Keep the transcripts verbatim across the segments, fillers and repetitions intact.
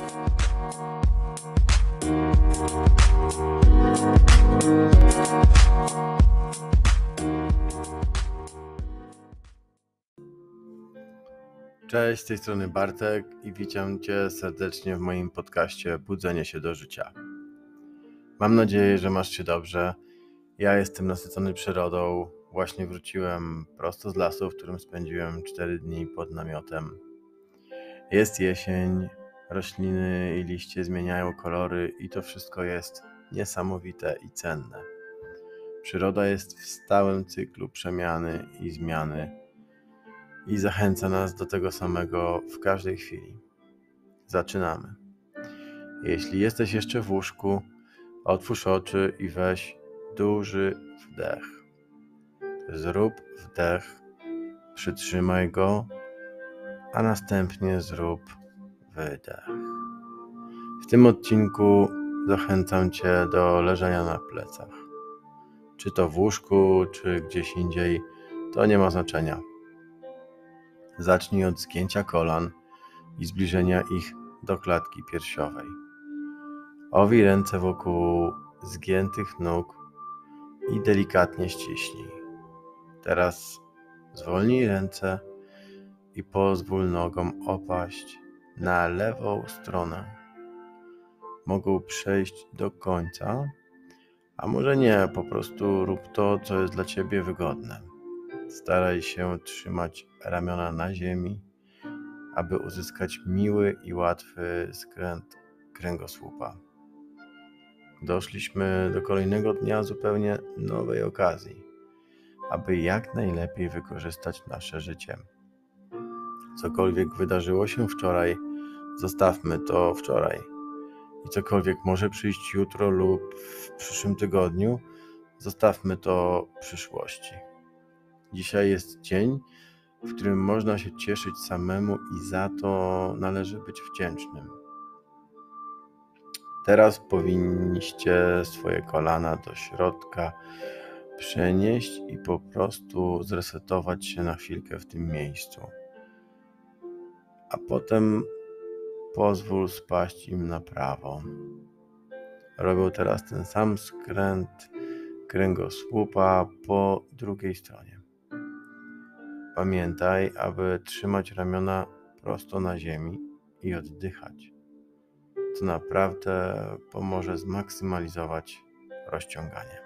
Cześć, z tej strony Bartek i witam Cię serdecznie w moim podcaście Budzenie się do życia. Mam nadzieję, że masz się dobrze. Ja jestem nasycony przyrodą. Właśnie wróciłem prosto z lasu, w którym spędziłem cztery dni pod namiotem. Jest jesień, rośliny i liście zmieniają kolory i to wszystko jest niesamowite i cenne. Przyroda jest w stałym cyklu przemiany i zmiany. I zachęca nas do tego samego w każdej chwili. Zaczynamy. Jeśli jesteś jeszcze w łóżku, otwórz oczy i weź duży wdech. Zrób wdech, przytrzymaj go, a następnie zrób wydech. W tym odcinku zachęcam Cię do leżenia na plecach. Czy to w łóżku, czy gdzieś indziej, to nie ma znaczenia. Zacznij od zgięcia kolan i zbliżenia ich do klatki piersiowej. Owij ręce wokół zgiętych nóg i delikatnie ściśnij. Teraz zwolnij ręce i pozwól nogom opaść na lewą stronę. Mogą przejść do końca, a może nie, po prostu rób to, co jest dla Ciebie wygodne. Staraj się trzymać ramiona na ziemi, aby uzyskać miły i łatwy skręt kręgosłupa. Doszliśmy do kolejnego dnia zupełnie nowej okazji, aby jak najlepiej wykorzystać nasze życie. Cokolwiek wydarzyło się wczoraj, zostawmy to wczoraj. I cokolwiek może przyjść jutro lub w przyszłym tygodniu, zostawmy to przyszłości. Dzisiaj jest dzień, w którym można się cieszyć samemu i za to należy być wdzięcznym. Teraz powinniście swoje kolana do środka przenieść i po prostu zresetować się na chwilkę w tym miejscu. A potem pozwól spaść im na prawo. Robią teraz ten sam skręt kręgosłupa po drugiej stronie. Pamiętaj, aby trzymać ramiona prosto na ziemi i oddychać. To naprawdę pomoże zmaksymalizować rozciąganie.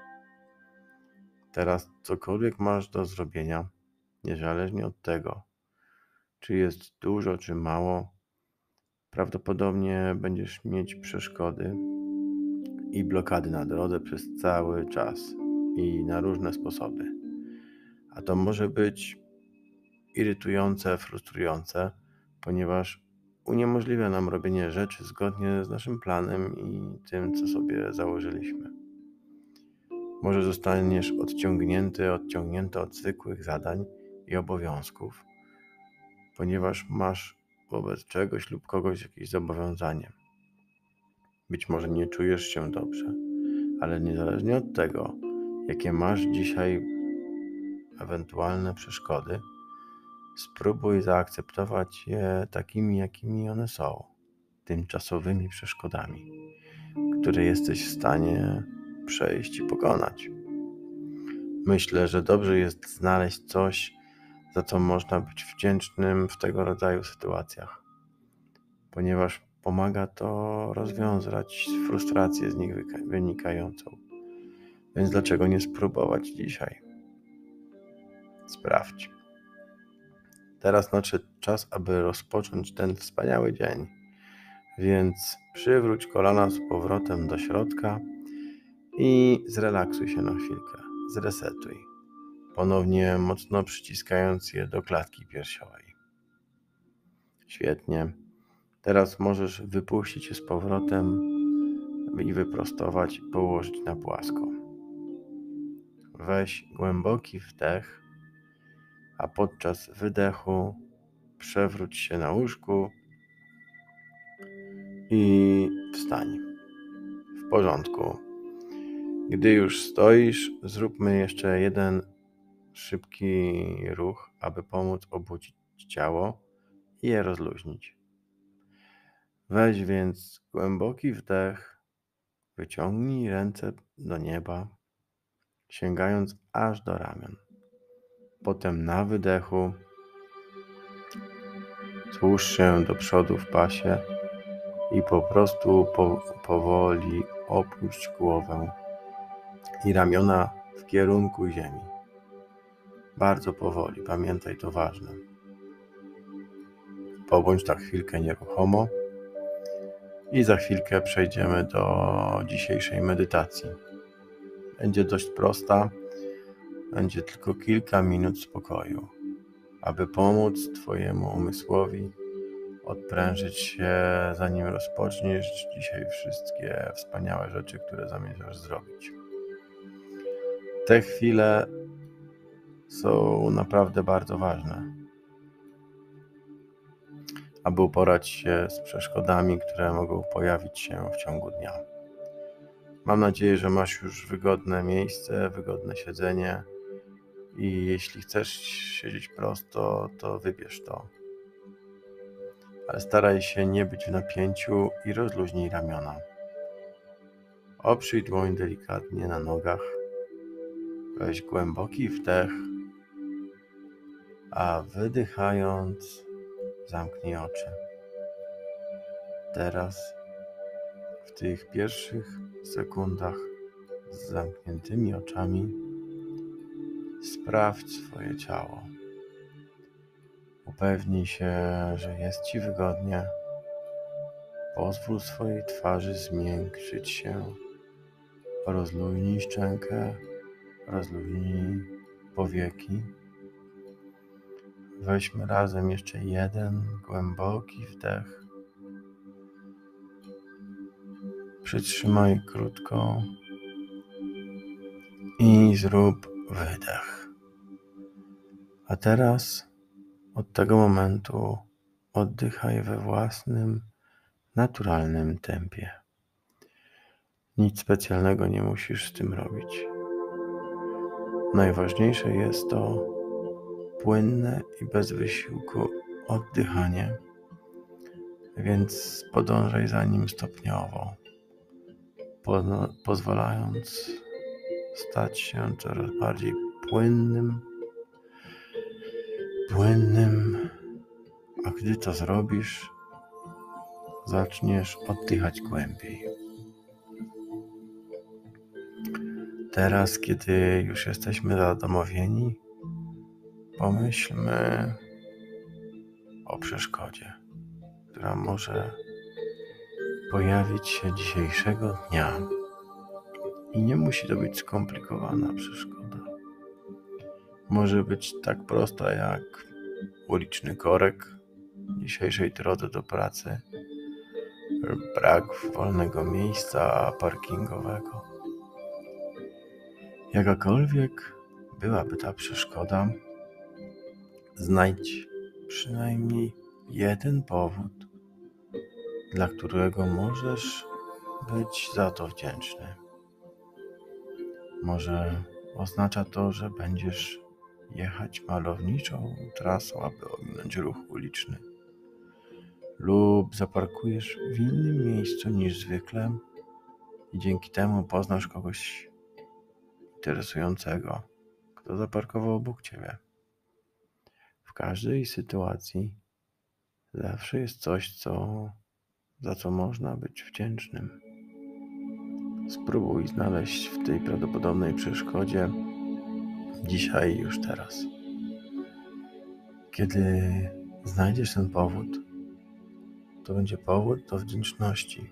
Teraz cokolwiek masz do zrobienia, niezależnie od tego, czy jest dużo, czy mało, prawdopodobnie będziesz mieć przeszkody i blokady na drodze przez cały czas i na różne sposoby. A to może być irytujące, frustrujące, ponieważ uniemożliwia nam robienie rzeczy zgodnie z naszym planem i tym, co sobie założyliśmy. Może zostaniesz odciągnięty, odciągnięty od zwykłych zadań i obowiązków, ponieważ masz wobec czegoś lub kogoś jakieś zobowiązanie. Być może nie czujesz się dobrze, ale niezależnie od tego, jakie masz dzisiaj ewentualne przeszkody, spróbuj zaakceptować je takimi, jakimi one są, tymczasowymi przeszkodami, które jesteś w stanie przejść i pokonać. Myślę, że dobrze jest znaleźć coś, za co można być wdzięcznym w tego rodzaju sytuacjach, ponieważ pomaga to rozwiązać frustrację z nich wynikającą. Więc dlaczego nie spróbować dzisiaj? Sprawdź. Teraz nadszedł czas, aby rozpocząć ten wspaniały dzień, więc przywróć kolana z powrotem do środka i zrelaksuj się na chwilkę. Zresetuj, ponownie mocno przyciskając je do klatki piersiowej. Świetnie. Teraz możesz wypuścić je z powrotem i wyprostować i położyć na płasko. Weź głęboki wdech, a podczas wydechu przewróć się na łóżku i wstań. W porządku. Gdy już stoisz, zróbmy jeszcze jeden szybki ruch, aby pomóc obudzić ciało i je rozluźnić. Weź więc głęboki wdech, wyciągnij ręce do nieba, sięgając aż do ramion. Potem na wydechu złóż się do przodu w pasie i po prostu po, powoli opuść głowę i ramiona w kierunku ziemi. Bardzo powoli, pamiętaj, to ważne. Pobądź tak chwilkę nieruchomo i za chwilkę przejdziemy do dzisiejszej medytacji. Będzie dość prosta, będzie tylko kilka minut spokoju, aby pomóc Twojemu umysłowi odprężyć się, zanim rozpoczniesz dzisiaj wszystkie wspaniałe rzeczy, które zamierzasz zrobić. Te chwile są naprawdę bardzo ważne, aby uporać się z przeszkodami, które mogą pojawić się w ciągu dnia. Mam nadzieję, że masz już wygodne miejsce, wygodne siedzenie i jeśli chcesz siedzieć prosto, to wybierz to. Ale staraj się nie być w napięciu i rozluźnij ramiona. Oprzyj dłoń delikatnie na nogach. Weź głęboki wdech, a wydychając zamknij oczy. Teraz w tych pierwszych sekundach z zamkniętymi oczami sprawdź swoje ciało. Upewnij się, że jest Ci wygodnie. Pozwól swojej twarzy zmiękczyć się. Rozluźnij szczękę, rozluźnij powieki. Weźmy razem jeszcze jeden głęboki wdech. Przytrzymaj krótko i zrób wydech. A teraz od tego momentu oddychaj we własnym, naturalnym tempie. Nic specjalnego nie musisz z tym robić. Najważniejsze jest to płynne i bez wysiłku oddychanie, więc podążaj za nim stopniowo, pozwalając stać się coraz bardziej płynnym, płynnym, a gdy to zrobisz, zaczniesz oddychać głębiej. Teraz, kiedy już jesteśmy zadomowieni, pomyślmy o przeszkodzie, która może pojawić się dzisiejszego dnia. I nie musi to być skomplikowana przeszkoda. Może być tak prosta jak uliczny korek dzisiejszej drodze do pracy, brak wolnego miejsca parkingowego. Jakakolwiek byłaby ta przeszkoda, znajdź przynajmniej jeden powód, dla którego możesz być za to wdzięczny. Może oznacza to, że będziesz jechać malowniczą trasą, aby ominąć ruch uliczny, lub zaparkujesz w innym miejscu niż zwykle i dzięki temu poznasz kogoś interesującego, kto zaparkował obok Ciebie. W każdej sytuacji zawsze jest coś, co, za co można być wdzięcznym. Spróbuj znaleźć w tej prawdopodobnej przeszkodzie dzisiaj, już teraz. Kiedy znajdziesz ten powód, to będzie powód do wdzięczności.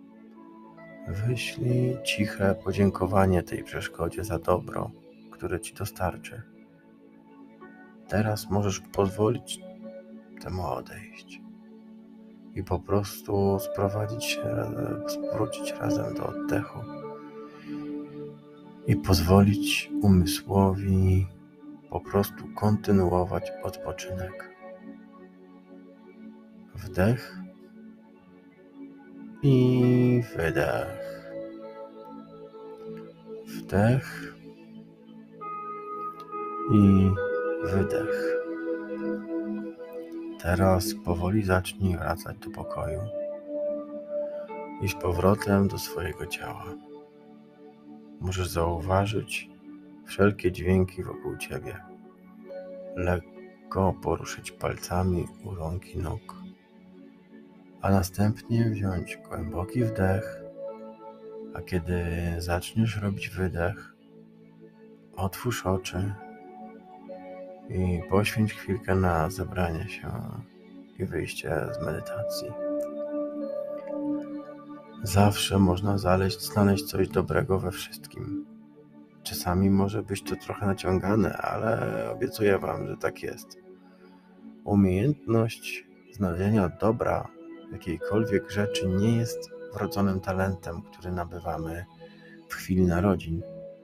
Wyślij ciche podziękowanie tej przeszkodzie za dobro, które Ci dostarczy. Teraz możesz pozwolić temu odejść i po prostu sprowadzić się, wrócić razem do oddechu i pozwolić umysłowi po prostu kontynuować odpoczynek. Wdech i wydech. Wdech i wydech. Teraz powoli zacznij wracać do pokoju. i z powrotem do swojego ciała. Możesz zauważyć wszelkie dźwięki wokół ciebie. Lekko poruszyć palcami u rąk i nóg, a następnie wziąć głęboki wdech, a kiedy zaczniesz robić wydech, otwórz oczy i poświęć chwilkę na zebranie się i wyjście z medytacji. Zawsze można znaleźć, znaleźć coś dobrego we wszystkim. Czasami może być to trochę naciągane, ale obiecuję Wam, że tak jest. Umiejętność znalezienia dobra w jakiejkolwiek rzeczy nie jest wrodzonym talentem, który nabywamy w chwili narodzin,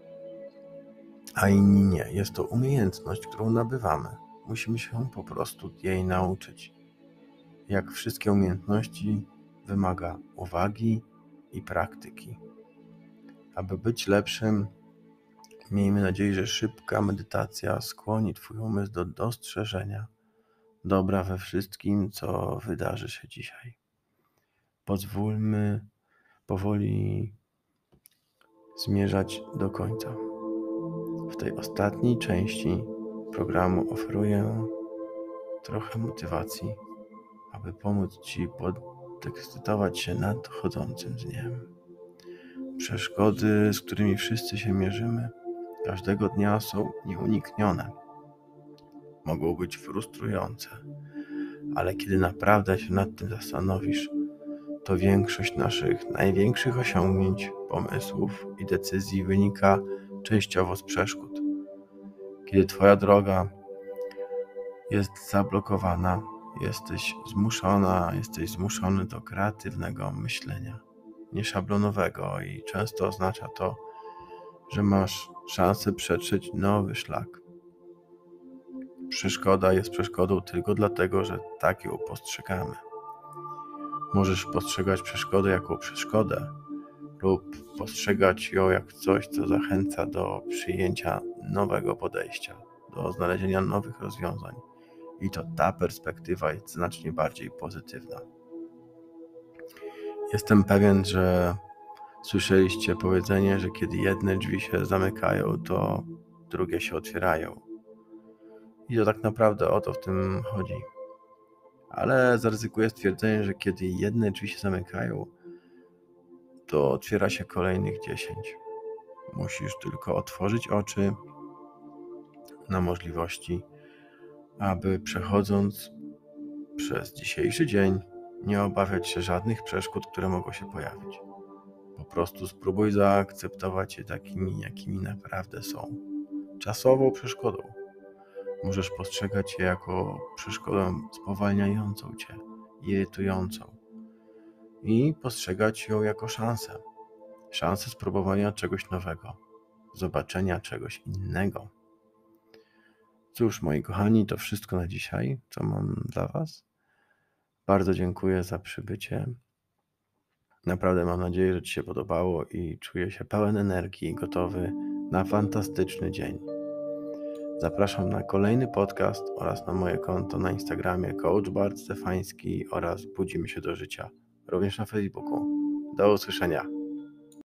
a inni nie. Jest to umiejętność, którą nabywamy. Musimy się po prostu jej nauczyć. Jak wszystkie umiejętności, wymaga uwagi i praktyki. Aby być lepszym, miejmy nadzieję, że szybka medytacja skłoni Twój umysł do dostrzeżenia dobra we wszystkim, co wydarzy się dzisiaj. Pozwólmy powoli zmierzać do końca. W tej ostatniej części programu oferuję trochę motywacji, aby pomóc Ci podekscytować się nadchodzącym dniem. Przeszkody, z którymi wszyscy się mierzymy, każdego dnia są nieuniknione. Mogą być frustrujące, ale kiedy naprawdę się nad tym zastanowisz, to większość naszych największych osiągnięć, pomysłów i decyzji wynika częściowo z przeszkód. Kiedy Twoja droga jest zablokowana, jesteś zmuszona, jesteś zmuszony do kreatywnego myślenia, nieszablonowego, i często oznacza to, że masz szansę przetrzeć nowy szlak. Przeszkoda jest przeszkodą tylko dlatego, że tak ją postrzegamy. Możesz postrzegać przeszkodę jako przeszkodę lub postrzegać ją jak coś, co zachęca do przyjęcia nowego podejścia, do znalezienia nowych rozwiązań. I to ta perspektywa jest znacznie bardziej pozytywna. Jestem pewien, że słyszeliście powiedzenie, że kiedy jedne drzwi się zamykają, to drugie się otwierają. I to tak naprawdę o to w tym chodzi. Ale zaryzykuję stwierdzenie, że kiedy jedne drzwi się zamykają, to otwiera się kolejnych dziesięć. Musisz tylko otworzyć oczy na możliwości, aby przechodząc przez dzisiejszy dzień nie obawiać się żadnych przeszkód, które mogą się pojawić. Po prostu spróbuj zaakceptować je takimi, jakimi naprawdę są. Czasową przeszkodą. Możesz postrzegać je jako przeszkodę spowalniającą Cię, irytującą, i postrzegać ją jako szansę. Szansę spróbowania czegoś nowego, zobaczenia czegoś innego. Cóż, moi kochani, to wszystko na dzisiaj, co mam dla Was. Bardzo dziękuję za przybycie. Naprawdę mam nadzieję, że Ci się podobało i czuję się pełen energii i gotowy na fantastyczny dzień. Zapraszam na kolejny podcast oraz na moje konto na Instagramie Coach Bart Stefański oraz Budzimy się do życia, również na Facebooku. Do usłyszenia.